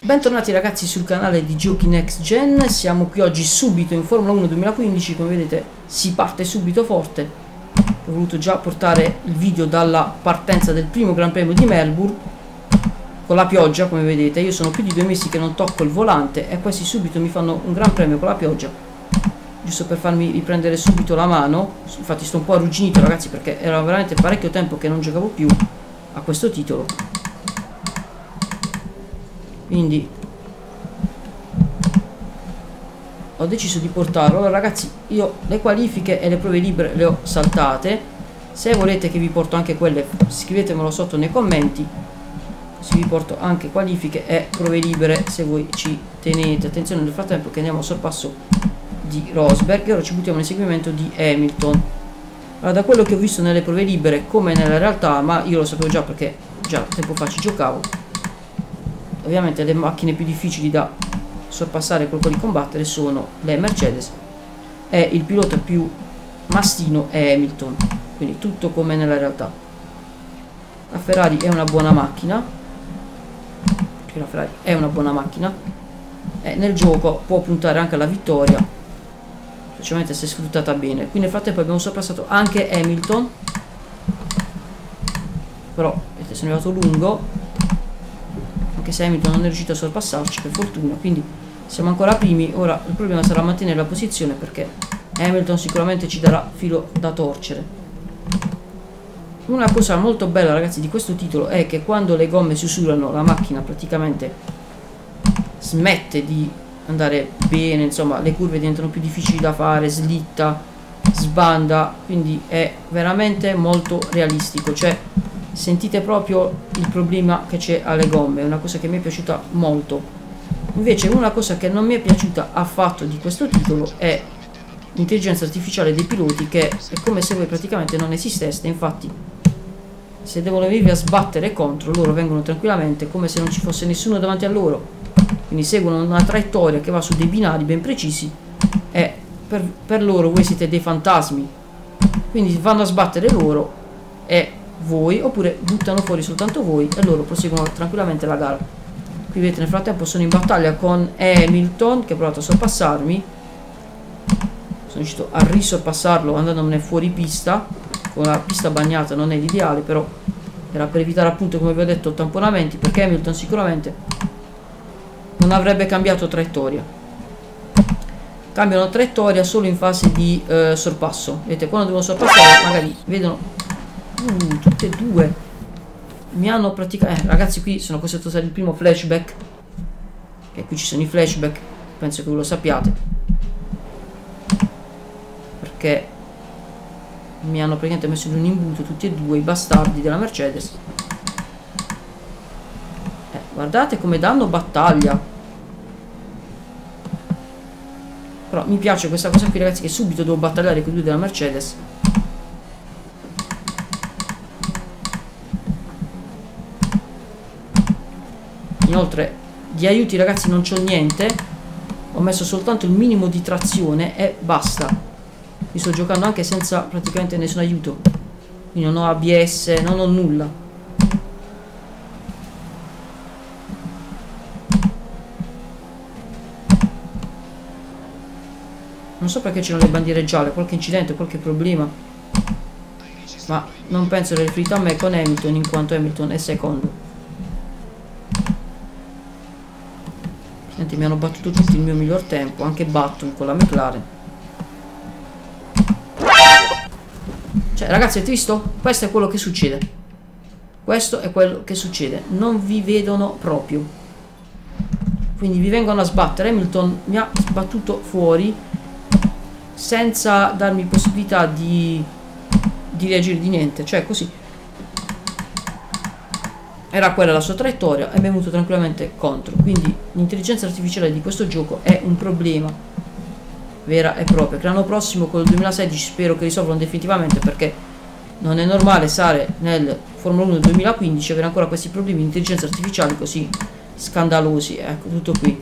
Bentornati ragazzi sul canale di Giochi Next Gen. Siamo qui oggi subito in Formula 1 2015. Come vedete si parte subito forte. Ho voluto già portare il video dalla partenza del primo Gran Premio di Melbourne con la pioggia. Come vedete io sono più di 2 mesi che non tocco il volante e questi subito mi fanno un Gran Premio con la pioggia, giusto per farmi riprendere subito la mano. Infatti sto un po' arrugginito ragazzi, perché era veramente parecchio tempo che non giocavo più a questo titolo. Quindi ho deciso di portarlo. Allora ragazzi, io le qualifiche e le prove libere le ho saltate. Se volete che vi porto anche quelle, scrivetemelo sotto nei commenti, così vi porto anche qualifiche e prove libere se voi ci tenete. Attenzione nel frattempo che andiamo a sorpasso di Rosberg e ora ci buttiamo nel seguimento di Hamilton. Allora, da quello che ho visto nelle prove libere come nella realtà, ma io lo sapevo già perché già tempo fa ci giocavo, ovviamente le macchine più difficili da sorpassare e colpo di combattere sono le Mercedes e il pilota più mastino è Hamilton, quindi tutto come nella realtà. La Ferrari è una buona macchina, perché la Ferrari è una buona macchina e nel gioco può puntare anche alla vittoria, specialmente se sfruttata bene. Qui nel frattempo abbiamo sorpassato anche Hamilton, però vedete sono arrivato lungo, anche se Hamilton non è riuscito a sorpassarci per fortuna, quindi siamo ancora primi. Ora il problema sarà mantenere la posizione, perché Hamilton sicuramente ci darà filo da torcere. Una cosa molto bella ragazzi di questo titolo è che quando le gomme si usurano la macchina praticamente smette di andare bene, insomma le curve diventano più difficili da fare, slitta, sbanda, quindi è veramente molto realistico, cioè sentite proprio il problema che c'è alle gomme. È una cosa che mi è piaciuta molto. Invece una cosa che non mi è piaciuta affatto di questo titolo è l'intelligenza artificiale dei piloti, che è come se voi praticamente non esisteste. Infatti se devono venirvi a sbattere contro, loro vengono tranquillamente come se non ci fosse nessuno davanti a loro, quindi seguono una traiettoria che va su dei binari ben precisi e per loro voi siete dei fantasmi, quindi vanno a sbattere loro e voi, oppure buttano fuori soltanto voi e loro proseguono tranquillamente la gara. Qui vedete nel frattempo sono in battaglia con Hamilton che ha provato a sorpassarmi. Sono riuscito a risorpassarlo andandomene fuori pista, con la pista bagnata non è l'ideale, però era per evitare appunto, come vi ho detto, tamponamenti, perché Hamilton sicuramente non avrebbe cambiato traiettoria. Cambiano traiettoria solo in fase di sorpasso. Vedete, quando devono sorpassare magari vedono tutte e due mi hanno praticamente ragazzi, qui sono costretto a usare il primo flashback, e qui ci sono i flashback, penso che voi lo sappiate, perché mi hanno praticamente messo in un imbuto tutti e due i bastardi della Mercedes. Guardate come danno battaglia. Però mi piace questa cosa qui ragazzi, che subito devo battagliare con i due della Mercedes. Inoltre di aiuti ragazzi non c'ho niente, ho messo soltanto il minimo di trazione e basta. Mi sto giocando anche senza praticamente nessun aiuto, quindi non ho ABS, non ho nulla. Non so perché c'erano le bandiere gialle, qualche incidente, qualche problema, ma non penso sia riferito a me con Hamilton, in quanto Hamilton è secondo. Mi hanno battuto tutti il mio miglior tempo, anche Button con la McLaren. Cioè ragazzi, avete visto? Questo è quello che succede. Questo è quello che succede. Non vi vedono proprio, quindi vi vengono a sbattere. Hamilton mi ha sbattuto fuori senza darmi possibilità di reagire di niente, cioè così. Era quella la sua traiettoria e mi è venuto tranquillamente contro. Quindi l'intelligenza artificiale di questo gioco è un problema vera e propria, che l'anno prossimo, con il 2016, spero che risolvano definitivamente, perché non è normale stare nel Formula 1 del 2015 e avere ancora questi problemi di intelligenza artificiale così scandalosi. Ecco, tutto qui.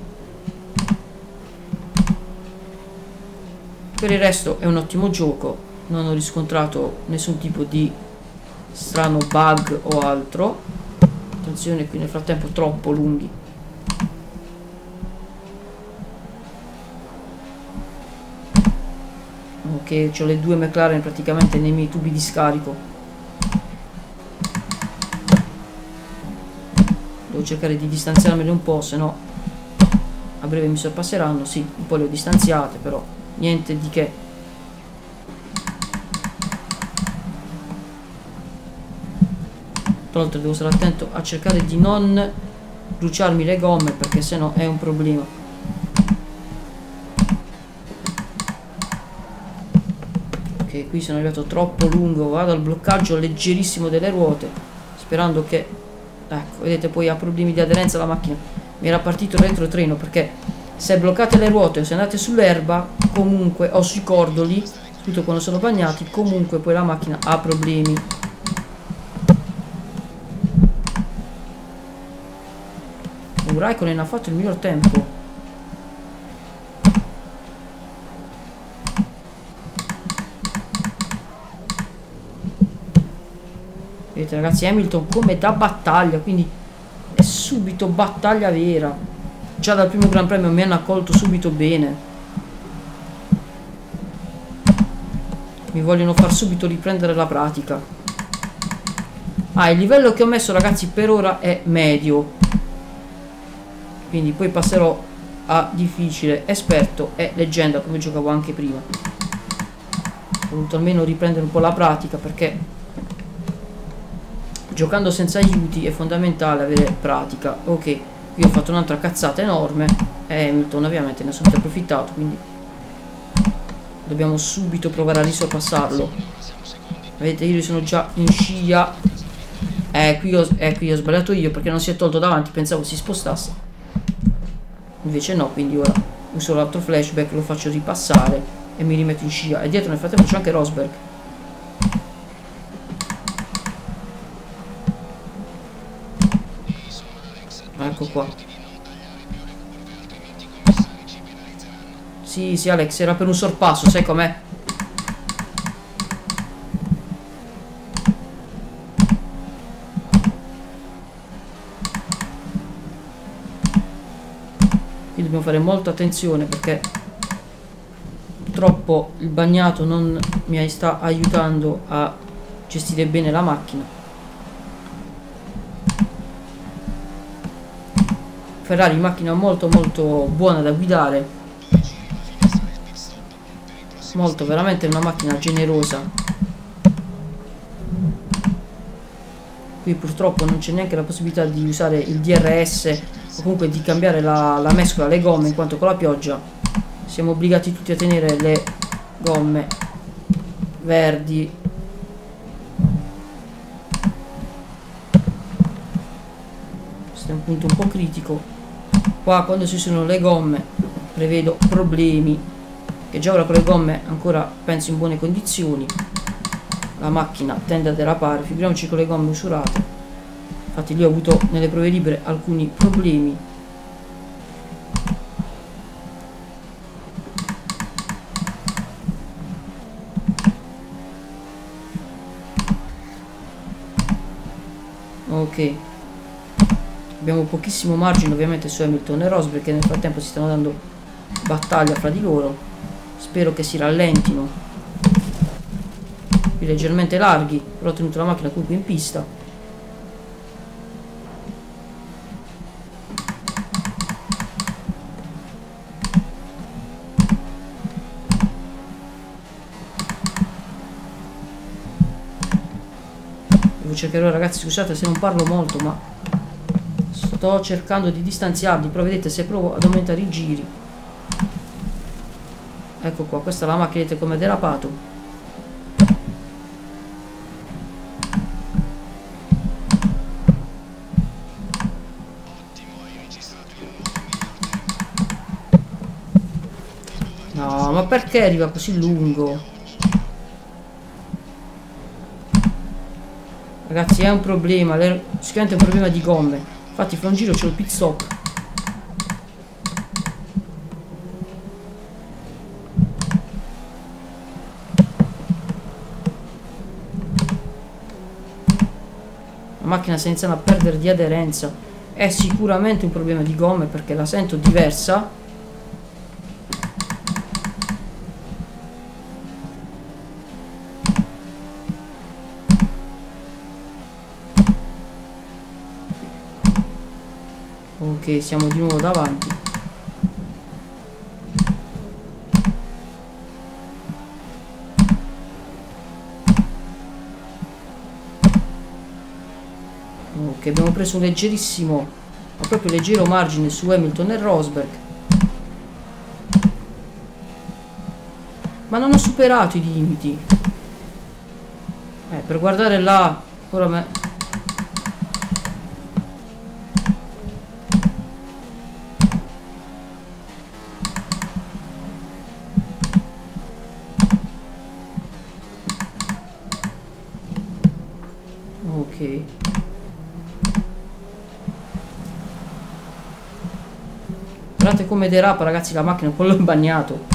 Per il resto è un ottimo gioco, non ho riscontrato nessun tipo di strano bug o altro. Attenzione, qui nel frattempo troppo lunghi. Ok, ho le due McLaren praticamente nei miei tubi di scarico. Devo cercare di distanziarmele un po', se no a breve mi sorpasseranno. Sì, un po' le ho distanziate, però niente di che. Tra l'altro devo stare attento a cercare di non bruciarmi le gomme, perché sennò è un problema. Ok, qui sono arrivato troppo lungo, vado al bloccaggio leggerissimo delle ruote, sperando che... Ecco, vedete, poi ha problemi di aderenza la macchina. Mi era partito il retrotreno, perché se bloccate le ruote o se andate sull'erba, comunque, o sui cordoli, tutto quando sono bagnati, comunque poi la macchina ha problemi. Raikkonen ha fatto il miglior tempo. Vedete ragazzi, Hamilton come da battaglia, quindi è subito battaglia vera. Già dal primo Gran Premio mi hanno accolto subito bene. Mi vogliono far subito riprendere la pratica. Ah, il livello che ho messo ragazzi per ora è medio, quindi poi passerò a difficile, esperto e leggenda, come giocavo anche prima. Ho voluto almeno riprendere un po' la pratica, perché giocando senza aiuti è fondamentale avere pratica. Ok, qui ho fatto un'altra cazzata enorme e Hamilton ovviamente ne ha subito approfittato, quindi dobbiamo subito provare a risorpassarlo. Vedete, io sono già in scia. Qui ho sbagliato io, perché non si è tolto davanti, pensavo si spostasse. Invece no, quindi ora uso l'altro flashback, lo faccio ripassare e mi rimetto in scia. E dietro nel frattempo c'è anche Rosberg. Ecco qua. Sì, sì Alex, era per un sorpasso, sai com'è? Qui dobbiamo fare molta attenzione, perché purtroppo il bagnato non mi sta aiutando a gestire bene la macchina. Ferrari, macchina molto molto buona da guidare, molto, veramente una macchina generosa. Qui purtroppo non c'è neanche la possibilità di usare il DRS o comunque di cambiare la mescola, le gomme, in quanto con la pioggia siamo obbligati tutti a tenere le gomme verdi. Questo è un punto un po' critico. Qua quando ci sono le gomme prevedo problemi, che già ora con le gomme ancora penso in buone condizioni. La macchina tende a derapare, figuriamoci con le gomme usurate. Infatti lì ho avuto nelle prove libere alcuni problemi. Ok, abbiamo pochissimo margine ovviamente su Hamilton e Rosberg, che nel frattempo si stanno dando battaglia fra di loro. Spero che si rallentino. Qui leggermente larghi, però ho tenuto la macchina comunque in pista. Cercherò ragazzi, scusate se non parlo molto, ma sto cercando di distanziarli. Però vedete, se provo ad aumentare i giri, ecco qua, questa è la macchina, vedete come è derapato. No, ma perché arriva così lungo? Ragazzi, è un problema, sicuramente è un problema di gomme. Infatti fra un giro c'è il pit stop. La macchina sta iniziando a perdere di aderenza. È sicuramente un problema di gomme, perché la sento diversa. Ok, siamo di nuovo davanti. Ok, abbiamo preso un leggerissimo, ma proprio leggero margine su Hamilton e Rosberg. Ma non ho superato i limiti. Per guardare là, ora me... Ok. Guardate come derapa, ragazzi, la macchina, un po' l'ho bagnato.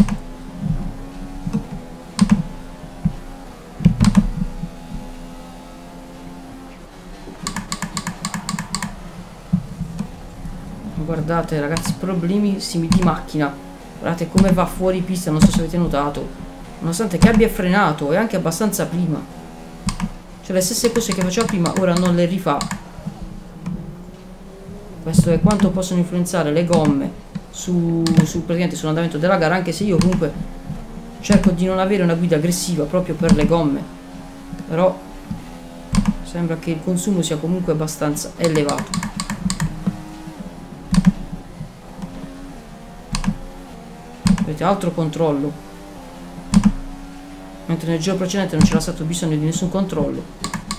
Guardate, ragazzi, problemissimi di macchina. Guardate come va fuori pista, non so se avete notato. Nonostante che abbia frenato, e anche abbastanza prima. Cioè le stesse cose che faceva prima, ora non le rifà. Questo è quanto possono influenzare le gomme praticamente sull'andamento della gara, anche se io comunque cerco di non avere una guida aggressiva proprio per le gomme. Però sembra che il consumo sia comunque abbastanza elevato. Vedete, altro controllo, mentre nel giro precedente non c'era stato bisogno di nessun controllo.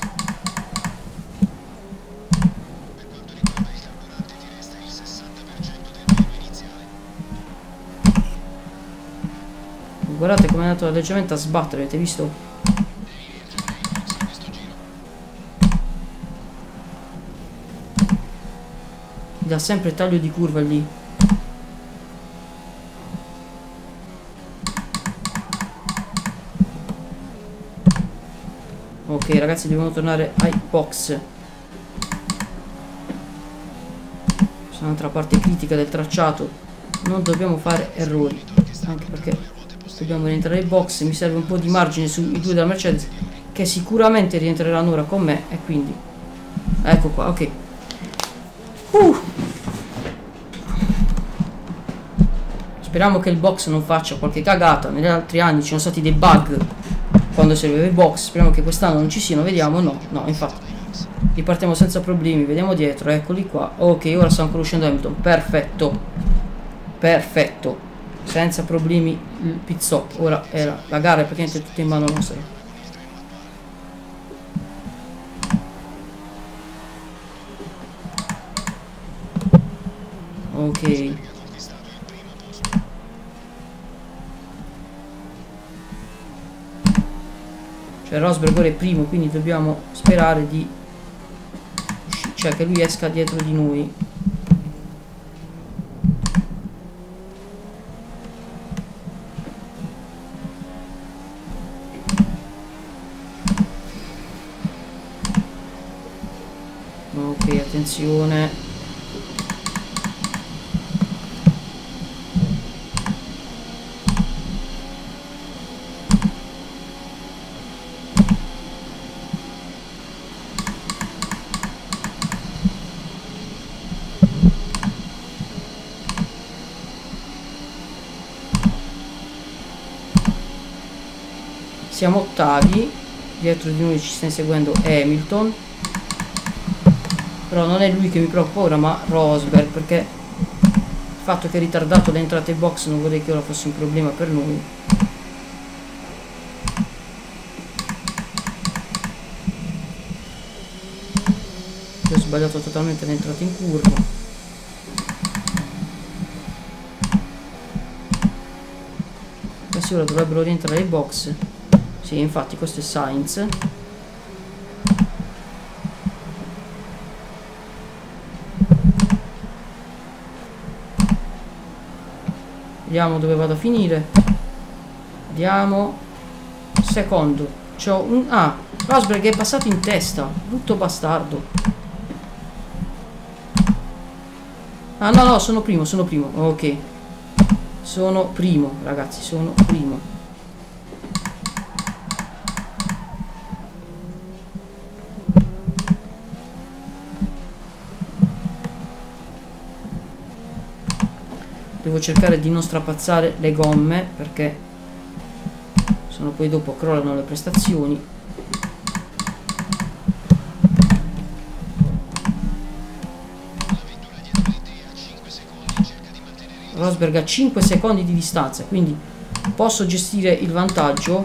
Guardate come è andato leggermente a sbattere, avete visto? Mi dà sempre taglio di curva lì. Ok ragazzi, dobbiamo tornare ai box. Questa è un'altra parte critica del tracciato. Non dobbiamo fare errori, anche perché dobbiamo rientrare ai box. Mi serve un po' di margine sui due della Mercedes, che sicuramente rientreranno ora con me, e quindi ecco qua. Ok, speriamo che il box non faccia qualche cagata. Negli altri anni ci sono stati dei bug quando serviva i box, speriamo che quest'anno non ci siano. Vediamo. No, infatti ripartiamo senza problemi. Vediamo dietro, eccoli qua. Ok, ora sta ancora uscendo Hamilton. Perfetto, senza problemi il pit stop. Ora la gara è praticamente tutta in mano nostra. Ok, cioè Rosberg ora è primo, quindi dobbiamo sperare di, cioè che lui esca dietro di noi. Ok, attenzione. Siamo ottavi, dietro di noi ci sta inseguendo Hamilton, però non è lui che mi preoccupa ora, ma Rosberg, perché il fatto che è ritardato l'entrata ai box non vorrei che ora fosse un problema per noi. Io ho sbagliato totalmente l'entrata in curva. Adesso ora dovrebbero rientrare ai box. Sì, infatti questo è Sainz. Vediamo dove vado a finire. Vediamo. Secondo. C'ho un... Ah, Rosberg è passato in testa. Brutto bastardo. Ah no, sono primo. Ok. Sono primo, ragazzi, sono primo. devo cercare di non strapazzare le gomme perché sennò poi dopo crollano le prestazioni. Rosberg ha 5 secondi di distanza, quindi posso gestire il vantaggio.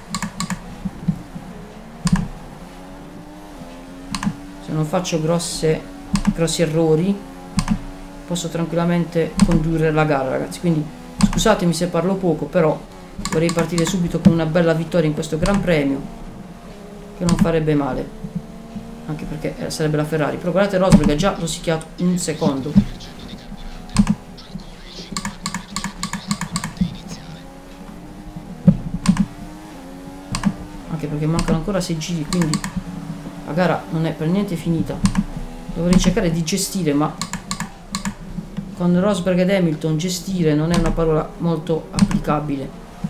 Se non faccio grossi errori posso tranquillamente condurre la gara, ragazzi. Quindi scusatemi se parlo poco, però vorrei partire subito con una bella vittoria in questo Gran Premio, che non farebbe male, anche perché sarebbe la Ferrari. Però guardate, Rosberg ha già rosicchiato un secondo. Anche perché mancano ancora 6 giri, quindi la gara non è per niente finita. Dovrei cercare di gestire, ma con Rosberg ed Hamilton gestire non è una parola molto applicabile.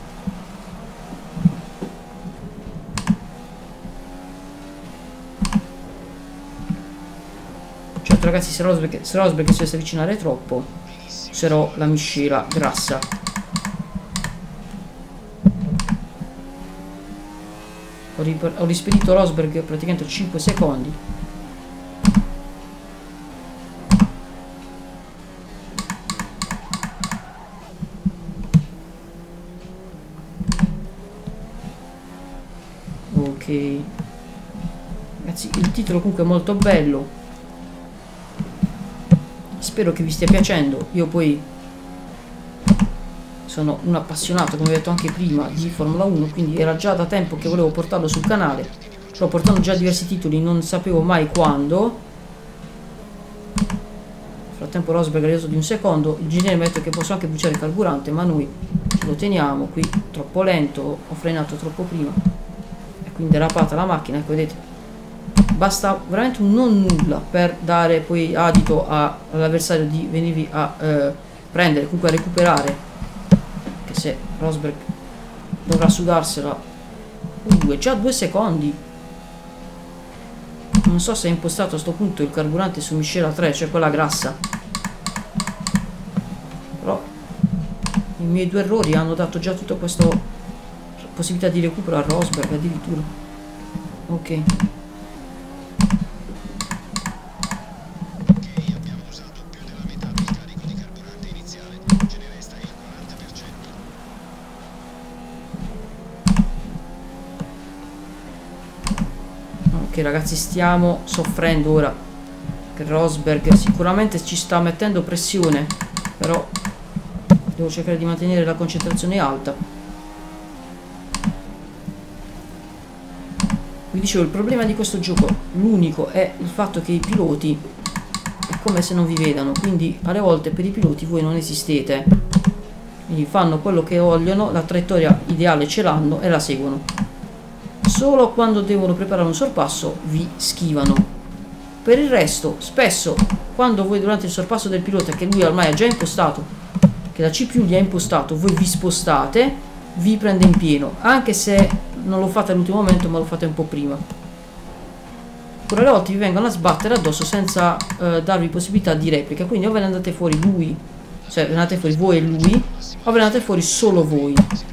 Certo, ragazzi, se Rosberg si dovesse avvicinare troppo, userò la miscela grassa. Ho rispedito Rosberg praticamente 5 secondi. Ok, ragazzi, il titolo comunque è molto bello, spero che vi stia piacendo. Io poi sono un appassionato, come ho detto anche prima, di Formula 1, quindi era già da tempo che volevo portarlo sul canale. Sto portando già diversi titoli, non sapevo mai quando. Nel frattempo Rosberg ha reso di un secondo. Il ingegnere mi ha detto che posso anche bruciare il carburante, ma noi ce lo teniamo qui. Troppo lento, ho frenato troppo prima e quindi è derapata la macchina. Ecco, vedete, basta veramente un non nulla per dare poi adito all'avversario di venirvi a prendere, comunque a recuperare. Se Rosberg dovrà sudarsela. È già 2 secondi. Non so se è impostato a sto punto il carburante su miscela 3, cioè quella grassa, però i miei 2 errori hanno dato già tutta questa possibilità di recupero a Rosberg addirittura. Ok, ragazzi, stiamo soffrendo ora, che Rosberg sicuramente ci sta mettendo pressione, però devo cercare di mantenere la concentrazione alta. Vi dicevo, il problema di questo gioco, l'unico, è il fatto che i piloti è come se non vi vedano, quindi alle volte per i piloti voi non esistete, quindi fanno quello che vogliono, la traiettoria ideale ce l'hanno e la seguono. Solo quando devono preparare un sorpasso vi schivano. Per il resto, spesso, quando voi durante il sorpasso del pilota, che lui ormai ha già impostato, che la CPU gli ha impostato, voi vi spostate, vi prende in pieno, anche se non lo fate all'ultimo momento, ma lo fate un po' prima. Oppure alle volte vi vengono a sbattere addosso senza darvi possibilità di replica, quindi o ve ne andate fuori lui, cioè ve ne andate fuori voi e lui, o ve ne andate fuori solo voi.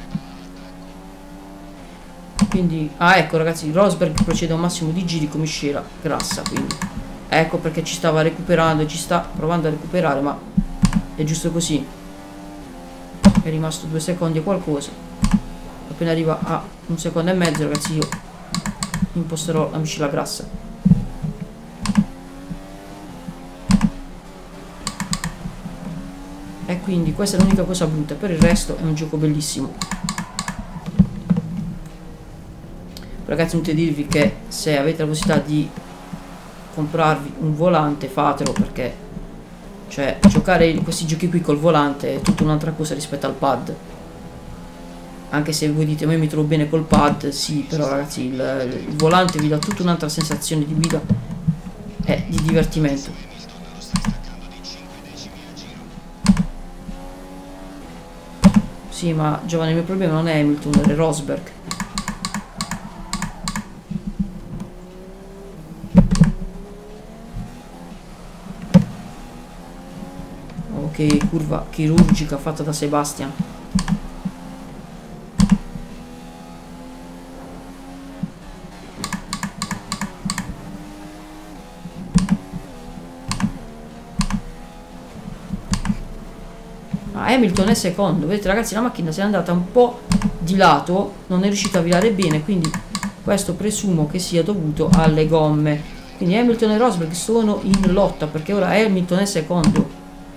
Quindi, ecco ragazzi, Rosberg procede a un massimo di giri con miscela grassa, quindi ecco perché ci stava recuperando e ci sta provando a recuperare, ma è giusto così. È rimasto 2 secondi e qualcosa. Appena arriva a 1 secondo e mezzo, ragazzi, io imposterò la miscela grassa. E quindi questa è l'unica cosa brutta, per il resto è un gioco bellissimo. Ragazzi, non te dirvi che se avete la possibilità di comprarvi un volante, fatelo, perché cioè giocare questi giochi qui col volante è tutta un'altra cosa rispetto al pad. Anche se voi dite, ma io mi trovo bene col pad, sì, però ragazzi il volante vi dà tutta un'altra sensazione di guida e di divertimento. Sì, ma Giovanni, il mio problema non è Hamilton, è Rosberg. Ok, curva chirurgica fatta da Sebastian. Hamilton è secondo. Vedete ragazzi, la macchina si è andata un po' di lato, non è riuscita a virare bene, quindi questo presumo che sia dovuto alle gomme. Quindi Hamilton e Rosberg sono in lotta, perché ora Hamilton è secondo.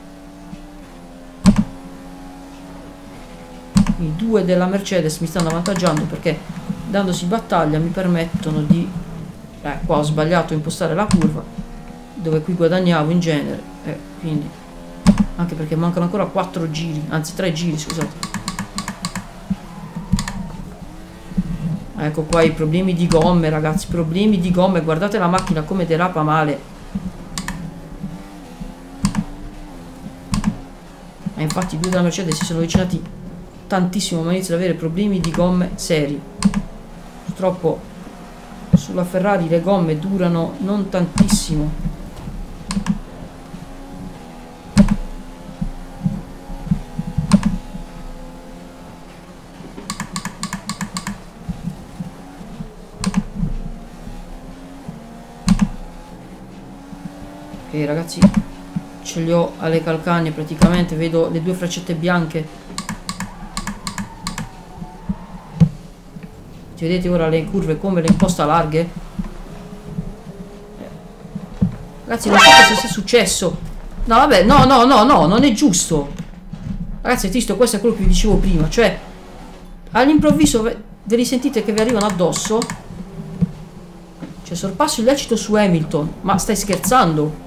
I due della Mercedes mi stanno avvantaggiando perché dandosi battaglia mi permettono di... qua ho sbagliato a impostare la curva, dove qui guadagnavo in genere, quindi... anche perché mancano ancora 4 giri, anzi 3 giri, scusate. Ecco qua i problemi di gomme, ragazzi, problemi di gomme. Guardate la macchina come derapa male. E infatti i due della Mercedes si sono avvicinati tantissimo, ma inizio ad avere problemi di gomme seri. Purtroppo sulla Ferrari le gomme durano non tantissimo. Ragazzi, ce li ho alle calcagna praticamente, vedo le due freccette bianche. Ci vedete ora le curve come le imposta larghe? Ragazzi, non so cosa sia successo. No vabbè, no, non è giusto. Ragazzi, è triste, questo è quello che vi dicevo prima. Cioè, all'improvviso ve li sentite che vi arrivano addosso. Cioè, sorpasso illecito su Hamilton. Ma stai scherzando?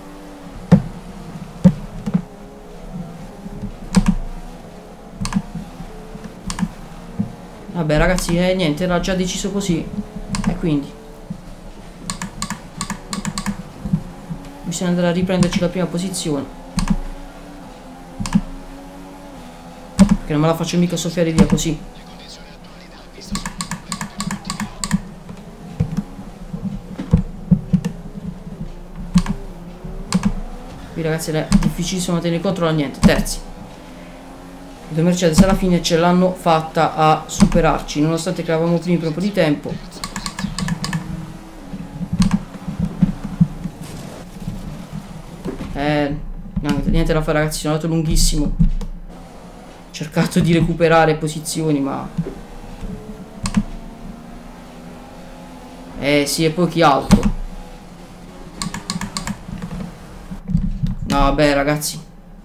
Vabbè ragazzi, niente, era già deciso così. E quindi bisogna andare a riprenderci la prima posizione, perché non me la faccio mica soffiare via così. Qui ragazzi è difficilissimo mantenere il controllo. Niente, terzi. I due Mercedes alla fine ce l'hanno fatta a superarci, nonostante che eravamo primi per un po' di tempo. Niente da fare ragazzi, sono andato lunghissimo. Ho cercato di recuperare posizioni, ma... sì, e poi chi altro? No, vabbè ragazzi.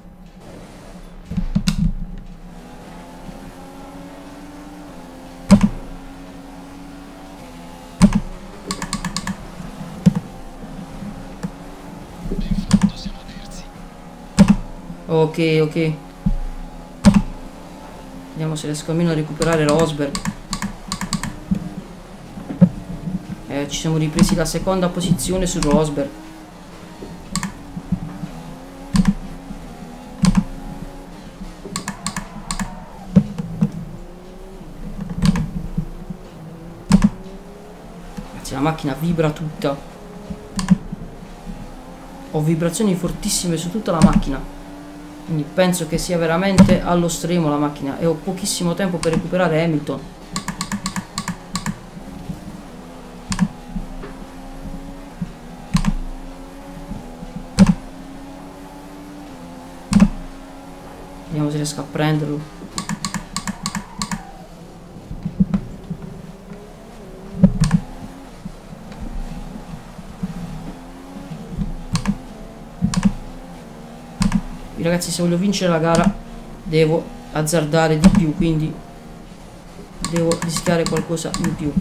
Ok. Vediamo se riesco almeno a recuperare Rosberg. Ci siamo ripresi la seconda posizione su Rosberg. Ragazzi, la macchina vibra tutta. Ho vibrazioni fortissime su tutta la macchina. Quindi penso che sia veramente allo stremo la macchina e ho pochissimo tempo per recuperare Hamilton. Vediamo se riesco a prenderlo. Ragazzi, se voglio vincere la gara devo azzardare di più, quindi devo rischiare qualcosa in più,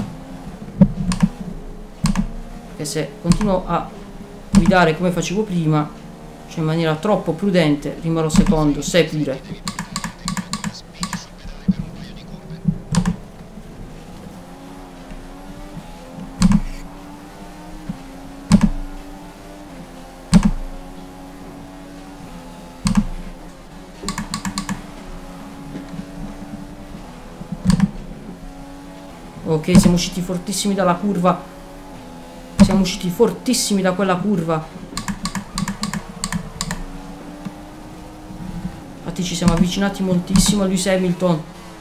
perché se continuo a guidare come facevo prima, cioè in maniera troppo prudente, rimarrò secondo, sei pure. Ok, siamo usciti fortissimi dalla curva. Siamo usciti fortissimi da quella curva. Infatti ci siamo avvicinati moltissimo a Lewis Hamilton.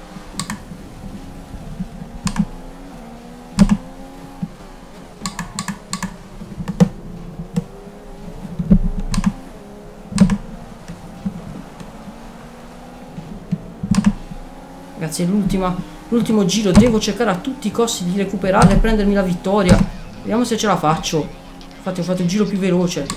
Ragazzi, è l'ultimo giro, devo cercare a tutti i costi di recuperare e prendermi la vittoria. Vediamo se ce la faccio. Infatti ho fatto il giro più veloce.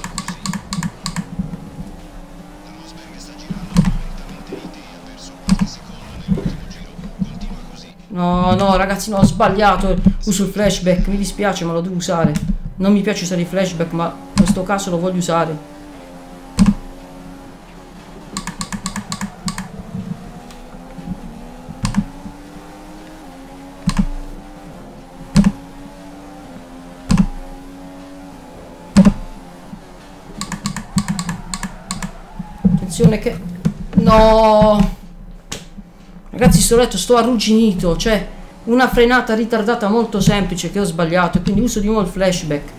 No, no, ragazzi, no, ho sbagliato. Uso il flashback, mi dispiace, ma lo devo usare. Non mi piace usare il flashback, ma in questo caso lo voglio usare. Attenzione che... No! Ragazzi, sto letto, sto arrugginito. Cioè, una frenata ritardata molto semplice che ho sbagliato. E quindi uso di nuovo il flashback.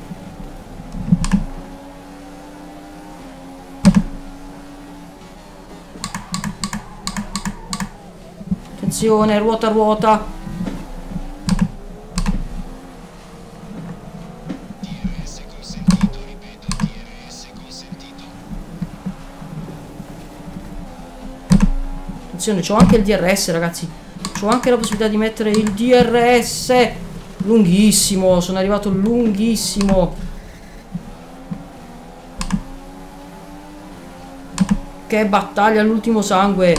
Attenzione, ruota a ruota. C'ho anche il DRS, ragazzi. C'ho anche la possibilità di mettere il DRS. Lunghissimo, sono arrivato lunghissimo. Che battaglia all'ultimo sangue.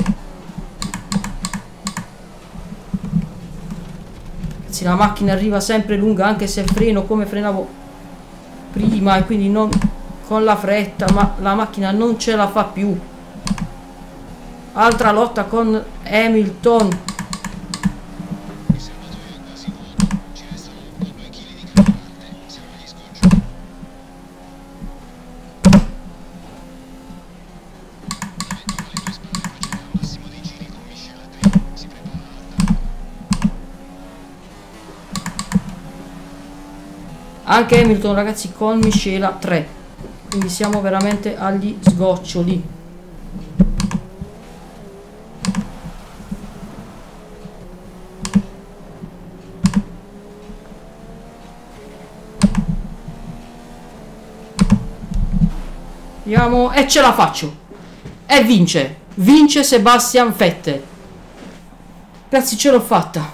Ragazzi, la macchina arriva sempre lunga, anche se freno come frenavo prima, e quindi non con la fretta, ma la macchina non ce la fa più. Altra lotta con Hamilton. Anche Hamilton, ragazzi, con miscela 3. Quindi siamo veramente agli sgoccioli. Vediamo, e ce la faccio. E vince Sebastian Vettel. Ragazzi, ce l'ho fatta.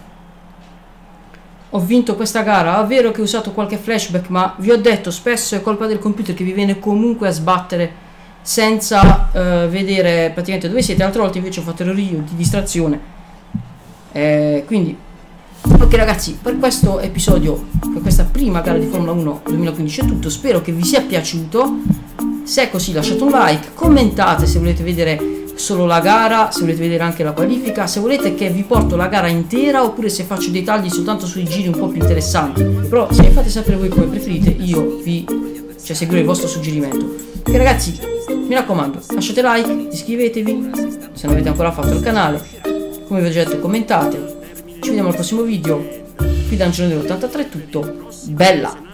Ho vinto questa gara. È vero che ho usato qualche flashback, ma vi ho detto, spesso è colpa del computer che vi viene comunque a sbattere senza vedere praticamente dove siete. Altre volte invece ho fatto errori di distrazione. Quindi ok ragazzi, per questo episodio, per questa prima gara di Formula 1 2015 è tutto. Spero che vi sia piaciuto. Se è così lasciate un like, commentate se volete vedere solo la gara, se volete vedere anche la qualifica, se volete che vi porto la gara intera oppure se faccio dei tagli soltanto sui giri un po' più interessanti. Però se mi fate sapere voi come preferite, io seguirò il vostro suggerimento. E ragazzi, mi raccomando, lasciate like, iscrivetevi se non avete ancora fatto il canale, come vi ho già detto commentate. Ci vediamo al prossimo video. Qui da Angelo 83 è tutto. Bella!